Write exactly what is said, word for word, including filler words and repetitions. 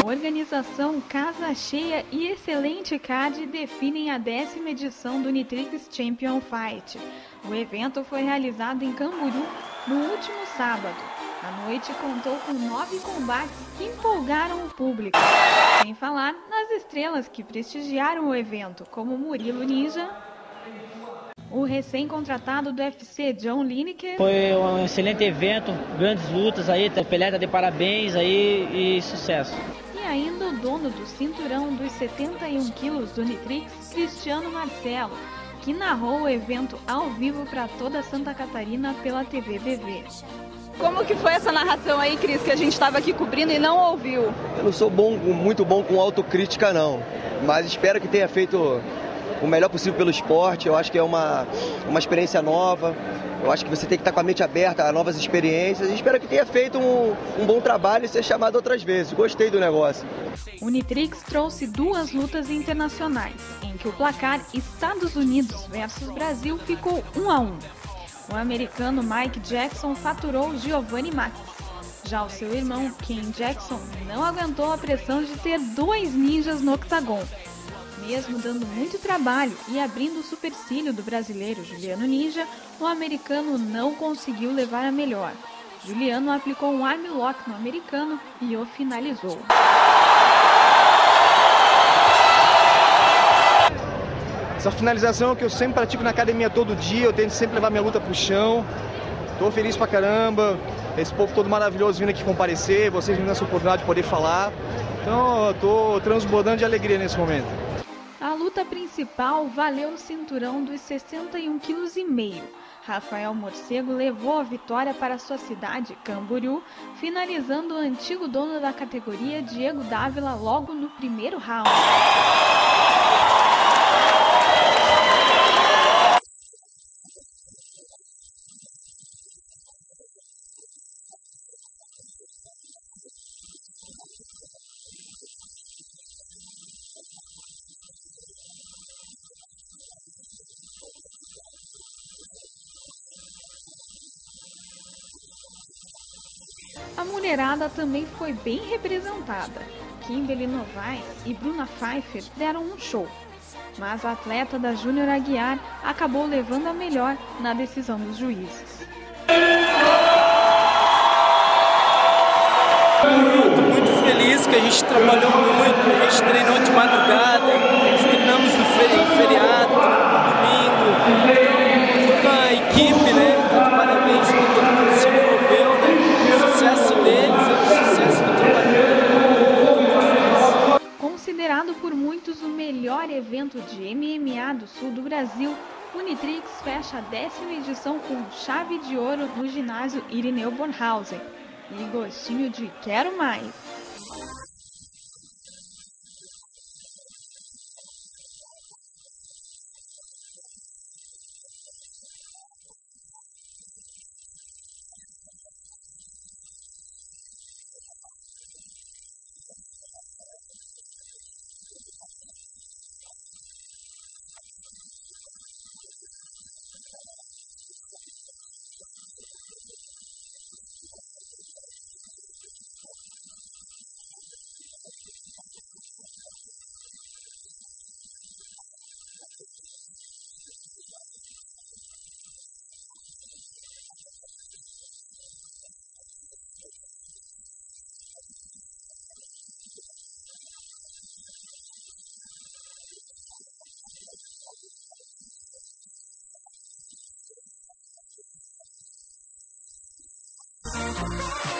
Organização, casa cheia e excelente card definem a décima edição do Unitrix Champion Fight. O evento foi realizado em Camboriú no último sábado. A noite contou com nove combates que empolgaram o público. Sem falar nas estrelas que prestigiaram o evento, como Murilo Ninja, o recém-contratado do U F C, John Lineker. Foi um excelente evento, grandes lutas aí, o Pelé tá de parabéns aí e sucesso. E ainda o dono do cinturão dos setenta e um quilos do Unitrix, Cristiano Marcelo, que narrou o evento ao vivo para toda Santa Catarina pela T V B V. Como que foi essa narração aí, Cris, que a gente estava aqui cobrindo e não ouviu? Eu não sou bom, muito bom com autocrítica não, mas espero que tenha feito o melhor possível pelo esporte. Eu acho que é uma, uma experiência nova, eu acho que você tem que estar com a mente aberta a novas experiências e espero que tenha feito um, um bom trabalho e ser chamado outras vezes. Gostei do negócio. O Unitrix trouxe duas lutas internacionais, em que o placar Estados Unidos versus Brasil ficou um a um. O americano Mike Jackson faturou Giovanni Max. Já o seu irmão Ken Jackson não aguentou a pressão de ter dois ninjas no octagon. Mesmo dando muito trabalho e abrindo o supercílio do brasileiro Juliano Ninja, o americano não conseguiu levar a melhor. Juliano aplicou um armlock no americano e o finalizou. Essa finalização é o que eu sempre pratico na academia todo dia, eu tento sempre levar minha luta pro chão. Tô feliz pra caramba, esse povo todo maravilhoso vindo aqui comparecer, vocês me dando essa oportunidade de poder falar. Então eu tô transbordando de alegria nesse momento. A luta principal valeu o cinturão dos sessenta e um quilos e meio. Rafael Morcego levou a vitória para sua cidade, Camboriú, finalizando o antigo dono da categoria, Diego Dávila, logo no primeiro round. A mulherada também foi bem representada. Kimberly Novaes e Bruna Pfeiffer deram um show. Mas a atleta da Júnior Aguiar acabou levando a melhor na decisão dos juízes. Estou muito feliz que a gente trabalhou muito, a gente treinou de madrugada, treinamos no feriado, no domingo, toda a equipe, né? Tá de parabéns para todo mundo que se envolveu, né? O sucesso deles é o sucesso do trabalho. Estou muito feliz. Considerado por muitos o melhor evento de M M A do sul do Brasil, o Unitrix fecha a décima edição com chave de ouro no ginásio Irineu Bornhausen. E gostinho de quero mais! We'll be right back.